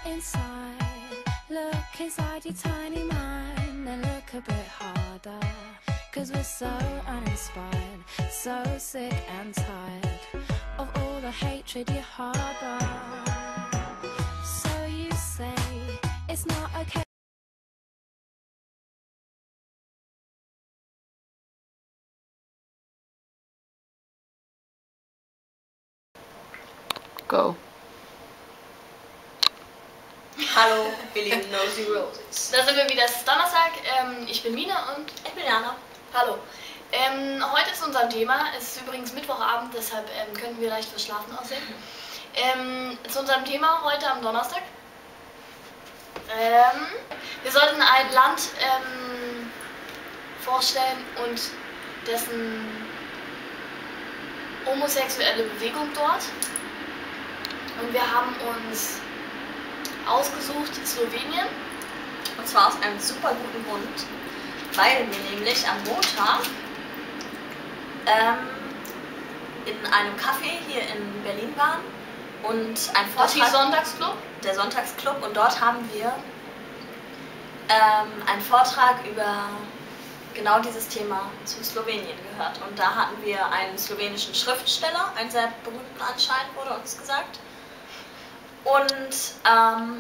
inside, look inside your tiny mind and look a bit harder, 'cause we're so uninspired, so sick and tired of all the hatred you harbor. So you say it's not okay. Go. Hallo, wir lieben Nosy Roses. Da sind wir wieder, es ist Donnerstag. Ich bin Mina und Ich bin Jana. hallo. Heute ist unser Thema, es ist übrigens Mittwochabend, deshalb können wir leicht verschlafen aussehen. Zu unserem Thema heute am Donnerstag. Wir sollten ein Land vorstellen und dessen homosexuelle Bewegung dort. Und wir haben uns ausgesucht Slowenien. Und zwar aus einem super guten Grund, weil wir nämlich am Montag in einem Café hier in Berlin waren und ein Das hieß Vortrag, Sonntagsclub. der Sonntagsclub, und dort haben wir einen Vortrag über genau dieses Thema zu Slowenien gehört. Und da hatten wir einen slowenischen Schriftsteller, einen sehr berühmten anscheinend, wurde uns gesagt, und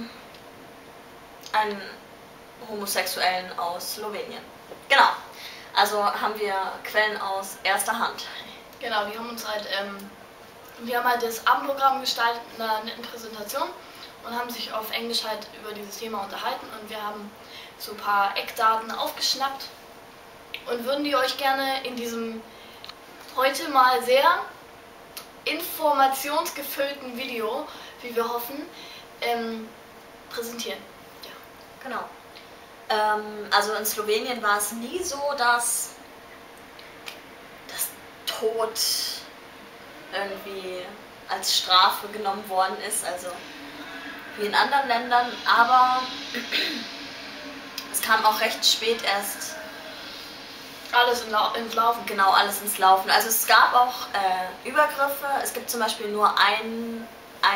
einen Homosexuellen aus Slowenien. Genau. Also haben wir Quellen aus erster Hand. Genau, die haben uns halt, wir haben halt das Abendprogramm gestaltet in einer netten Präsentation und haben sich auf Englisch halt über dieses Thema unterhalten, und wir haben so ein paar Eckdaten aufgeschnappt und würden die euch gerne in diesem heute mal sehr informationsgefüllten Video, wie wir hoffen, präsentieren. Ja. Genau. Also in Slowenien war es nie so, dass das Tod irgendwie als Strafe genommen worden ist, also wie in anderen Ländern, aber es kam auch recht spät erst Alles ins Laufen. genau alles ins Laufen. Also es gab auch Übergriffe. Es gibt zum Beispiel nur eine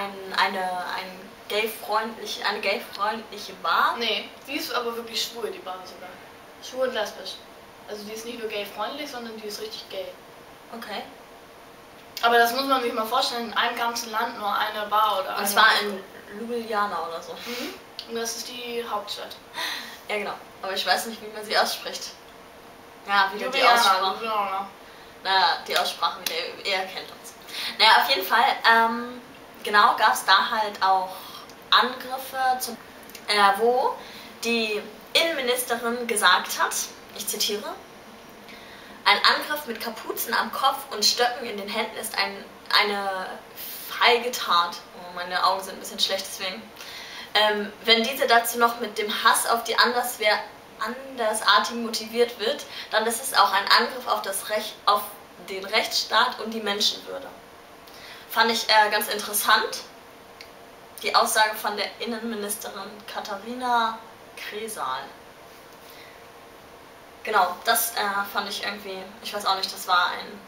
gay-freundliche Bar. Nee, die ist aber wirklich schwul, die Bar sogar. Schwul und lesbisch. Also die ist nicht nur gay-freundlich, sondern die ist richtig gay. Okay. Aber das muss man sich mal vorstellen, in einem ganzen Land nur eine Bar oder eine. Und zwar in Ljubljana oder so. Mhm. Und das ist die Hauptstadt. Ja, genau. Aber ich weiß nicht, wie man sie ausspricht. Ja, wieder die Ljubljana, Aussprache. Ljubljana. Naja, die Aussprache, wie ihr kennt uns. Naja, auf jeden Fall, genau, gab es da halt auch Angriffe, wo die Innenministerin gesagt hat, ich zitiere: Ein Angriff mit Kapuzen am Kopf und Stöcken in den Händen ist eine feige Tat. Oh, meine Augen sind ein bisschen schlecht, deswegen. Wenn diese dazu noch mit dem Hass auf die Andersartigen motiviert wird, dann ist es auch ein Angriff auf den Rechtsstaat und die Menschenwürde. Fand ich ganz interessant, die Aussage von der Innenministerin Katharina Kresal. Genau, das fand ich irgendwie, ich weiß auch nicht, das war ein...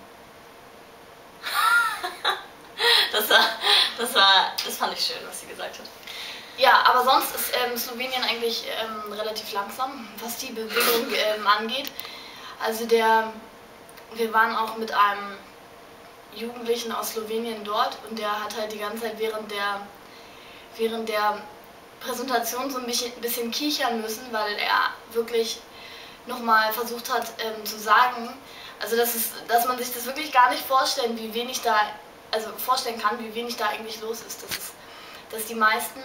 das fand ich schön, was sie gesagt hat. Ja, aber sonst ist Slowenien eigentlich relativ langsam, was die Bewegung angeht. Also wir waren auch mit einem Jugendlichen aus Slowenien dort, und der hat halt die ganze Zeit während der Präsentation so ein bisschen kichern müssen, weil er wirklich nochmal versucht hat zu sagen, also dass man sich das wirklich gar nicht vorstellen kann, wie wenig da eigentlich los ist. Dass die meisten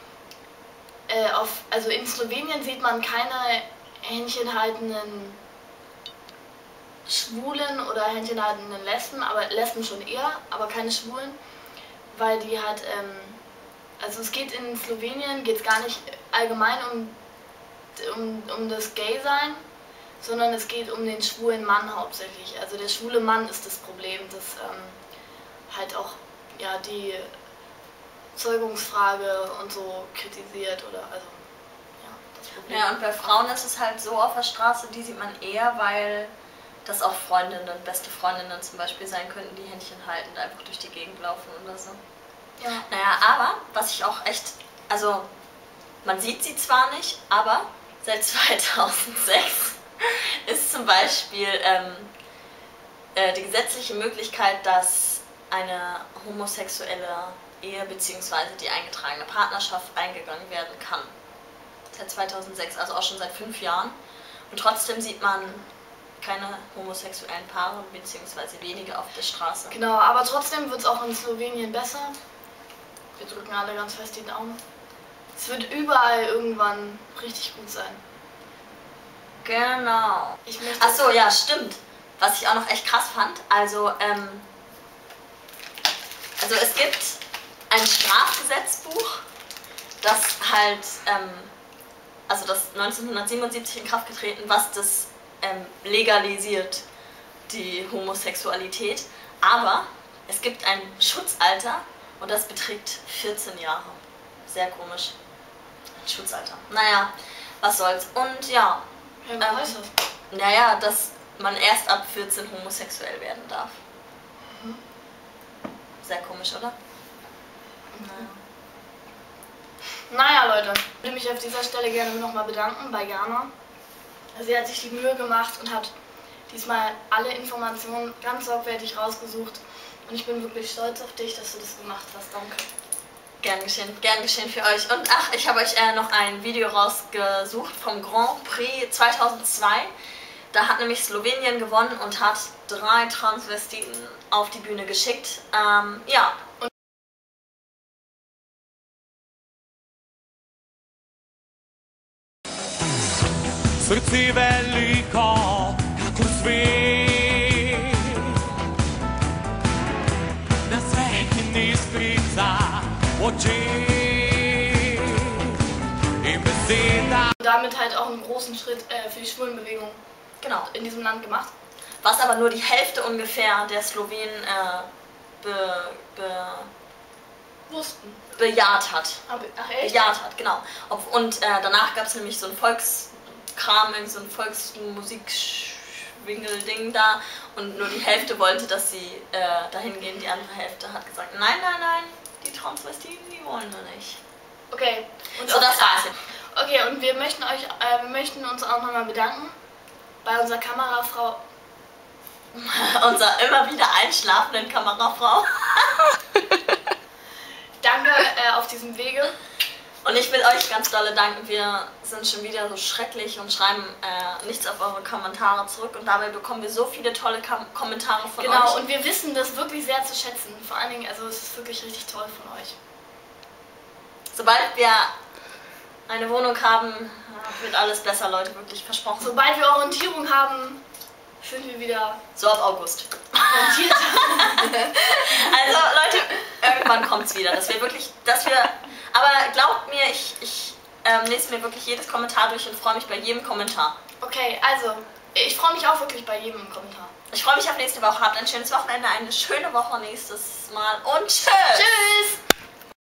also in Slowenien sieht man keine händchenhaltenden Schwulen oder händchenhaltenden Lesben, aber Lesben schon eher, aber keine Schwulen, weil die halt, also es geht in Slowenien geht's gar nicht allgemein um das Gay-Sein, sondern es geht um den schwulen Mann hauptsächlich. Also der schwule Mann ist das Problem, das halt auch ja die Zeugungsfrage und so kritisiert, oder also ja, das Problem. Ja, und bei Frauen ist es halt so auf der Straße, die sieht man eher, weil das auch Freundinnen, beste Freundinnen zum Beispiel sein könnten, die Händchen haltend einfach durch die Gegend laufen oder so. Ja. Naja, aber was ich auch echt, also man sieht sie zwar nicht, aber seit 2006 ist zum Beispiel die gesetzliche Möglichkeit, dass eine homosexuelle Ehe bzw. die eingetragene Partnerschaft eingegangen werden kann. Seit 2006, also auch schon seit 5 Jahren. Und trotzdem sieht man keine homosexuellen Paare bzw. wenige auf der Straße. Genau, aber trotzdem wird es auch in Slowenien besser. Wir drücken alle ganz fest die Daumen. Es wird überall irgendwann richtig gut sein. Genau. Achso, ja, stimmt. Was ich auch noch echt krass fand, also es gibt ein Strafgesetzbuch, das halt, also das 1977 in Kraft getreten, was das legalisiert, die Homosexualität. Aber es gibt ein Schutzalter und das beträgt 14 Jahre. Sehr komisch. Ein Schutzalter. Naja, was soll's. Und ja. Ja, was heißt das? Naja, dass man erst ab 14 homosexuell werden darf. Mhm. Sehr komisch, oder? Naja, Leute, ich würde mich auf dieser Stelle gerne nochmal bedanken bei Jana. Sie hat sich die Mühe gemacht und hat diesmal alle Informationen ganz sorgfältig rausgesucht. Und ich bin wirklich stolz auf dich, dass du das gemacht hast. Danke. Gern geschehen für euch. Und ach, ich habe euch noch ein Video rausgesucht vom Grand Prix 2002. Da hat nämlich Slowenien gewonnen und hat 3 Transvestiten auf die Bühne geschickt. Ja. Srce veliko, kakor svet. Na svet ni strica oči in beseda. Damit halt auch einen großen Schritt für die Schwulenbewegung in diesem Land gemacht. Was aber nur die Hälfte ungefähr der Slowenen bejaht hat. Ach echt? Bejaht hat, genau. Und danach gab es nämlich so ein Volkskram, so ein Volksmusik-Schwingel-Ding da. Und nur die Hälfte wollte, dass sie dahin gehen. Die andere Hälfte hat gesagt, nein, die Transvestiten, die wollen wir nicht. Okay. Und so, das war's jetzt. Okay, und wir möchten uns auch nochmal bedanken bei unserer Kamerafrau. Unserer immer wieder einschlafenden Kamerafrau. Danke auf diesem Wege. Und ich will euch ganz dolle danken. Wir sind schon wieder so schrecklich und schreiben nichts auf eure Kommentare zurück. Und dabei bekommen wir so viele tolle Kommentare von euch. Genau, und wir wissen das wirklich sehr zu schätzen. Vor allen Dingen, also es ist wirklich richtig toll von euch. Sobald wir eine Wohnung haben, wird alles besser, Leute, wirklich versprochen. Sobald wir Orientierung haben, sind wir wieder so ab August. orientiert. Also Leute, irgendwann kommt's wieder, aber glaubt mir, ich lese mir wirklich jedes Kommentar durch und freue mich bei jedem Kommentar. Okay, also, ich freue mich auch wirklich bei jedem Kommentar. Ich freue mich auf nächste Woche. Habt ein schönes Wochenende, eine schöne Woche nächstes Mal und tschüss! Tschüss!